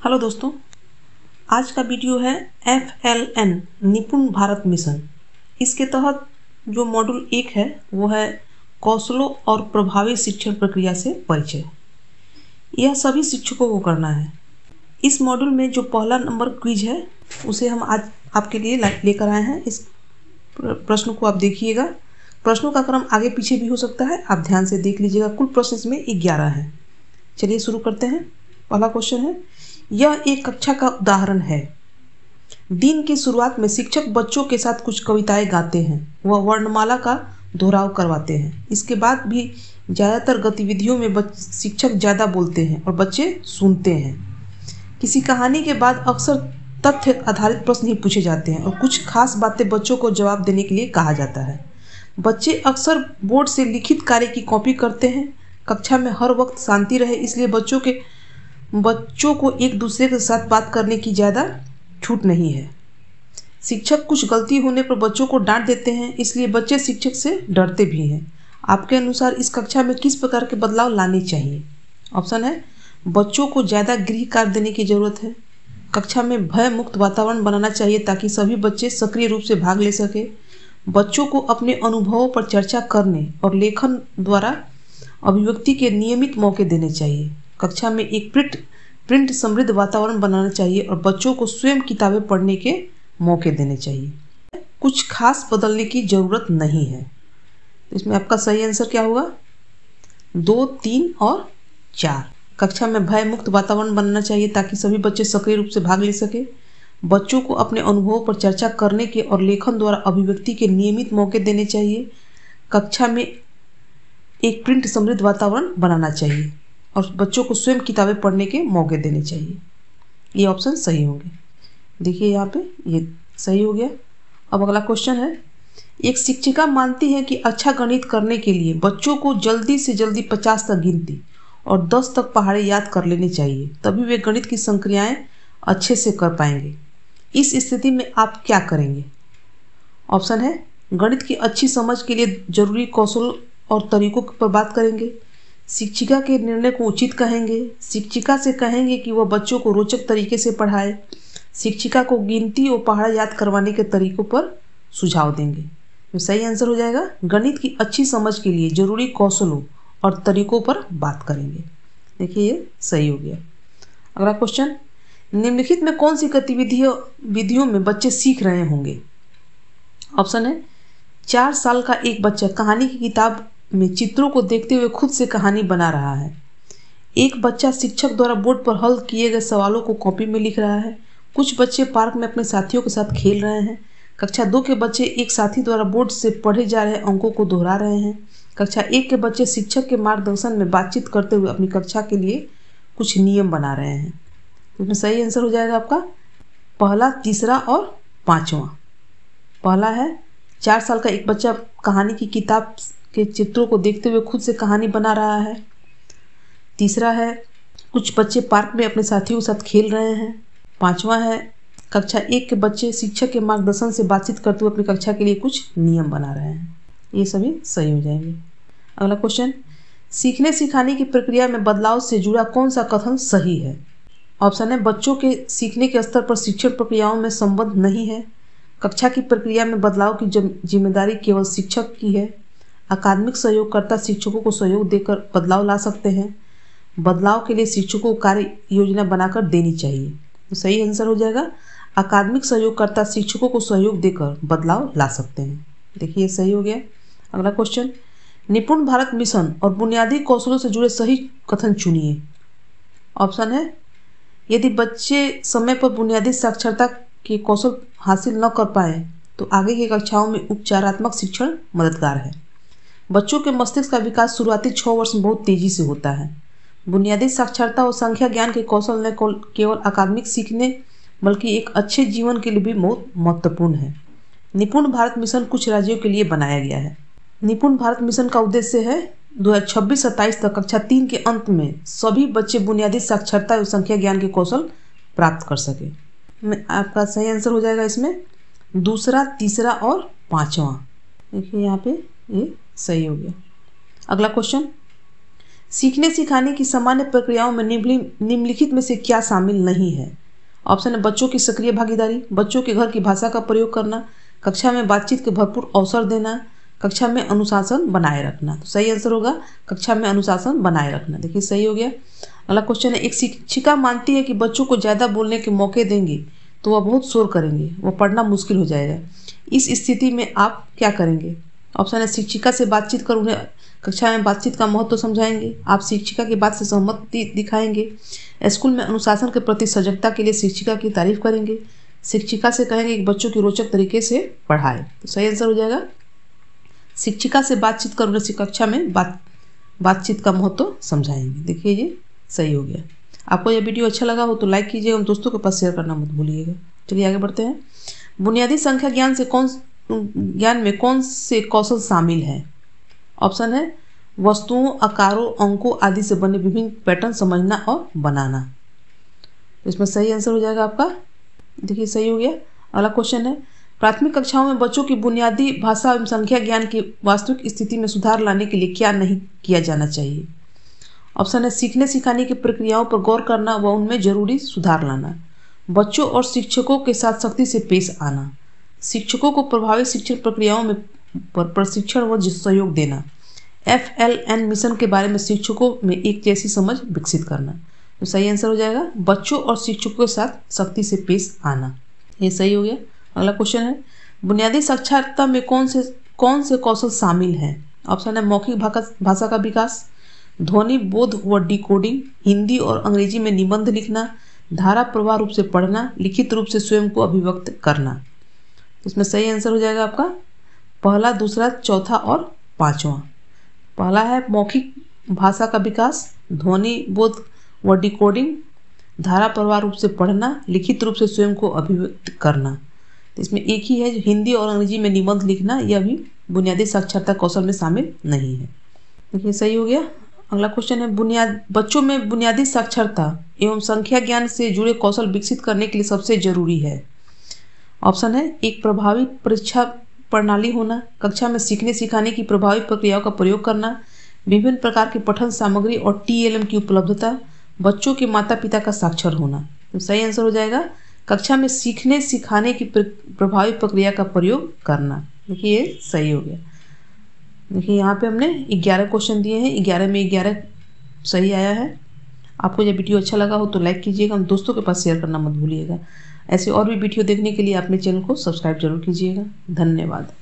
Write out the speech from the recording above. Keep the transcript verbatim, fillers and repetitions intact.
Hello दोस्तों, आज का वीडियो है एफ एल एन निपुण भारत मिशन। इसके तहत जो मॉड्यूल एक है वो है कौशलों और प्रभावी शिक्षण प्रक्रिया से परिचय। यह सभी शिक्षकों को करना है। इस मॉड्यूल में जो पहला नंबर क्विज है उसे हम आज आपके लिए लेकर आए हैं। इस प्रश्न को आप देखिएगा। प्रश्नों का क्रम आगे पीछे भी हो सकता है, आप ध्यान से देख लीजिएगा। कुल प्रश्न इसमें ग्यारह हैं। चलिए शुरू करते हैं। पहला क्वेश्चन है, यह एक कक्षा का उदाहरण है। दिन की शुरुआत में शिक्षक बच्चों के साथ कुछ कविताएं गाते हैं। वह वर्णमाला का दोहराव करवाते हैं। इसके बाद भी ज़्यादातर गतिविधियों में शिक्षक ज़्यादा बोलते हैं और बच्चे सुनते हैं। किसी कहानी के बाद अक्सर तथ्य आधारित प्रश्न ही पूछे जाते हैं और कुछ खास बातें बच्चों को जवाब देने के लिए कहा जाता है। बच्चे अक्सर बोर्ड से लिखित कार्य की कॉपी करते हैं। कक्षा में हर वक्त शांति रहे, इसलिए बच्चों के बच्चों को एक दूसरे के साथ बात करने की ज़्यादा छूट नहीं है। शिक्षक कुछ गलती होने पर बच्चों को डांट देते हैं, इसलिए बच्चे शिक्षक से डरते भी हैं। आपके अनुसार इस कक्षा में किस प्रकार के बदलाव लाने चाहिए? ऑप्शन है, बच्चों को ज़्यादा गृह कार्य देने की ज़रूरत है। कक्षा में भय मुक्त वातावरण बनाना चाहिए ताकि सभी बच्चे सक्रिय रूप से भाग ले सके। बच्चों को अपने अनुभवों पर चर्चा करने और लेखन द्वारा अभिव्यक्ति के नियमित मौके देने चाहिए। कक्षा में एक प्रिंट प्रिंट समृद्ध वातावरण बनाना चाहिए और बच्चों को स्वयं किताबें पढ़ने के मौके देने चाहिए। कुछ खास बदलने की ज़रूरत नहीं है। इसमें आपका सही आंसर क्या होगा? दो, तीन और चार। कक्षा में भय मुक्त वातावरण बनाना चाहिए ताकि सभी बच्चे सक्रिय रूप से भाग ले सके। बच्चों को अपने अनुभवों पर चर्चा करने के और लेखन द्वारा अभिव्यक्ति के नियमित मौके देने चाहिए। कक्षा में एक प्रिंट समृद्ध वातावरण बनाना चाहिए और बच्चों को स्वयं किताबें पढ़ने के मौके देने चाहिए। ये ऑप्शन सही होंगे। देखिए यहाँ पे ये सही हो गया। अब अगला क्वेश्चन है, एक शिक्षिका मानती है कि अच्छा गणित करने के लिए बच्चों को जल्दी से जल्दी पचास तक गिनती और दस तक पहाड़े याद कर लेनी चाहिए, तभी वे गणित की संक्रियाएं अच्छे से कर पाएंगे। इस स्थिति में आप क्या करेंगे? ऑप्शन है, गणित की अच्छी समझ के लिए जरूरी कौशल और तरीकों पर बात करेंगे। शिक्षिका के निर्णय को उचित कहेंगे। शिक्षिका से कहेंगे कि वह बच्चों को रोचक तरीके से पढ़ाए। शिक्षिका को गिनती और पहाड़ा याद करवाने के तरीकों पर सुझाव देंगे। तो सही आंसर हो जाएगा, गणित की अच्छी समझ के लिए जरूरी कौशलों और तरीकों पर बात करेंगे। देखिए ये सही हो गया। अगला क्वेश्चन, निम्नलिखित में कौन सी गतिविधियों विधियों में बच्चे सीख रहे होंगे? ऑप्शन है, चार साल का एक बच्चा कहानी की किताब में चित्रों को देखते हुए खुद से कहानी बना रहा है। एक बच्चा शिक्षक द्वारा बोर्ड पर हल किए गए सवालों को कॉपी में लिख रहा है। कुछ बच्चे पार्क में अपने साथियों के साथ खेल रहे हैं। कक्षा दो के बच्चे एक साथी द्वारा बोर्ड से पढ़े जा रहे अंकों को दोहरा रहे हैं। कक्षा एक के बच्चे शिक्षक के मार्गदर्शन में बातचीत करते हुए अपनी कक्षा के लिए कुछ नियम बना रहे हैं। इसमें सही आंसर हो जाएगा आपका पहला, तीसरा और पाँचवा। पहला है, चार साल का एक बच्चा कहानी की किताब के चित्रों को देखते हुए खुद से कहानी बना रहा है। तीसरा है, कुछ बच्चे पार्क में अपने साथियों के साथ खेल रहे हैं। पांचवा है, कक्षा एक के बच्चे शिक्षक के मार्गदर्शन से बातचीत करते हुए अपनी कक्षा के लिए कुछ नियम बना रहे हैं। ये सभी सही हो जाएंगे। अगला क्वेश्चन, सीखने सिखाने की प्रक्रिया में बदलाव से जुड़ा कौन सा कथन सही है? ऑप्शन है, बच्चों के सीखने के स्तर पर शिक्षण प्रक्रियाओं में संबंध नहीं है। कक्षा की प्रक्रिया में बदलाव की जिम्मेदारी केवल शिक्षक की है। अकादमिक सहयोगकर्ता शिक्षकों को सहयोग देकर बदलाव ला सकते हैं। बदलाव के लिए शिक्षकों को कार्य योजना बनाकर देनी चाहिए। तो सही आंसर हो जाएगा, अकादमिक सहयोगकर्ता शिक्षकों को सहयोग देकर बदलाव ला सकते हैं। देखिए सही हो गया। अगला क्वेश्चन, निपुण भारत मिशन और बुनियादी कौशलों से जुड़े सही कथन चुनिए। ऑप्शन है, यदि बच्चे समय पर बुनियादी साक्षरता के कौशल हासिल न कर पाए तो आगे की कक्षाओं में उपचारात्मक शिक्षण मददगार है। बच्चों के मस्तिष्क का विकास शुरुआती छः वर्ष में बहुत तेजी से होता है। बुनियादी साक्षरता और संख्या ज्ञान के कौशल न केवल अकादमिक सीखने बल्कि एक अच्छे जीवन के लिए भी बहुत महत्वपूर्ण है। निपुण भारत मिशन कुछ राज्यों के लिए बनाया गया है। निपुण भारत मिशन का उद्देश्य है दो हज़ार छब्बीस सत्ताईस तक कक्षा तीन के अंत में सभी बच्चे बुनियादी साक्षरता और संख्या ज्ञान के कौशल प्राप्त कर सके। आपका सही आंसर हो जाएगा इसमें दूसरा, तीसरा और पाँचवा। देखिए यहाँ पे ये सही हो गया। अगला क्वेश्चन, सीखने सिखाने की सामान्य प्रक्रियाओं में निम्नलिखित में से क्या शामिल नहीं है? ऑप्शन है बच्चों की सक्रिय भागीदारी, बच्चों के घर की भाषा का प्रयोग करना, कक्षा में बातचीत के भरपूर अवसर देना, कक्षा में अनुशासन बनाए रखना। तो सही आंसर होगा कक्षा में अनुशासन बनाए रखना। देखिए सही हो गया। अगला क्वेश्चन है, एक शिक्षिका मानती है कि बच्चों को ज़्यादा बोलने के मौके देंगे तो वह बहुत शोर करेंगे, वह पढ़ना मुश्किल हो जाएगा। इस स्थिति में आप क्या करेंगे? ऑप्शन है शिक्षिका से बातचीत कर उन्हें कक्षा में बातचीत का महत्व समझाएंगे, आप शिक्षिका की बात से सहमति दिखाएंगे, स्कूल में अनुशासन के प्रति सजगता के लिए शिक्षिका की तारीफ करेंगे, शिक्षिका से कहेंगे कि बच्चों की रोचक तरीके से पढ़ाए। तो सही आंसर हो जाएगा शिक्षिका से बातचीत कर उन्हें कक्षा में बात बातचीत का महत्व समझाएंगे। देखिए ये सही हो गया। आपको यह वीडियो अच्छा लगा हो तो लाइक कीजिएगा और दोस्तों के पास शेयर करना मत भूलिएगा। चलिए आगे बढ़ते हैं। बुनियादी संख्या ज्ञान से कौन ज्ञान में कौन से कौशल शामिल है? ऑप्शन है वस्तुओं, आकारों, अंकों आदि से बने विभिन्न पैटर्न समझना और बनाना। तो इसमें सही आंसर हो जाएगा आपका, देखिए सही हो गया। अगला क्वेश्चन है, प्राथमिक कक्षाओं में बच्चों की बुनियादी भाषा एवं संख्या ज्ञान की वास्तविक स्थिति में सुधार लाने के लिए क्या नहीं किया जाना चाहिए? ऑप्शन है सीखने सिखाने की प्रक्रियाओं पर गौर करना व उनमें जरूरी सुधार लाना, बच्चों और शिक्षकों के साथ सख्ती से पेश आना, शिक्षकों को प्रभावी शिक्षण प्रक्रियाओं में पर प्रशिक्षण व सहयोग देना, एफ एल एन मिशन के बारे में शिक्षकों में एक जैसी समझ विकसित करना। तो सही आंसर हो जाएगा बच्चों और शिक्षकों के साथ सख्ती से पेश आना। ये सही हो गया। अगला क्वेश्चन है, बुनियादी साक्षरता में कौन से कौन से कौशल शामिल हैं? ऑप्शन है मौखिक भाषा का विकास, ध्वनि बोध व डिकोडिंग, हिंदी और अंग्रेजी में निबंध लिखना, धारा प्रवाह रूप से पढ़ना, लिखित रूप से स्वयं को अभिव्यक्त करना। इसमें सही आंसर हो जाएगा आपका पहला, दूसरा, चौथा और पांचवा। पहला है मौखिक भाषा का विकास, ध्वनि बोध व डिकोडिंग, धारा प्रवाह रूप से पढ़ना, लिखित रूप से स्वयं को अभिव्यक्त करना। तो इसमें एक ही है जो हिंदी और अंग्रेजी में निबंध लिखना, यह भी बुनियादी साक्षरता कौशल में शामिल नहीं है। देखिए सही हो गया। अगला क्वेश्चन है, बुनियाद बच्चों में बुनियादी साक्षरता एवं संख्या ज्ञान से जुड़े कौशल विकसित करने के लिए सबसे जरूरी है। ऑप्शन है एक प्रभावी परीक्षा प्रणाली होना, कक्षा में सीखने सिखाने की प्रभावी प्रक्रियाओं का प्रयोग करना, विभिन्न प्रकार की पठन सामग्री और टी एल एम की उपलब्धता, बच्चों के माता पिता का साक्षर होना। तो सही आंसर हो जाएगा कक्षा में सीखने सिखाने की प्रभावी प्रक्रिया का प्रयोग करना। देखिए ये सही हो गया। देखिए यहाँ पे हमने ग्यारह क्वेश्चन दिए हैं, ग्यारह में ग्यारह सही आया है। आपको यह वीडियो अच्छा लगा हो तो लाइक कीजिएगा, हम दोस्तों के पास शेयर करना मत भूलिएगा। ऐसे और भी वीडियो देखने के लिए अपने चैनल को सब्सक्राइब जरूर कीजिएगा। धन्यवाद।